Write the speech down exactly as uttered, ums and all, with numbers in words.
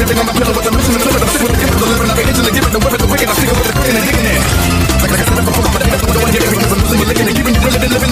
everything on my pillow with the mission and deliver. I'm sick with the gift of delivering. I've been itching to give it the whip of the quick and I'm sick with the quick and digging in. Like, like I said before, I'm a nigga, so I don't want to hear it because I'm losing my licking and keeping you really been living.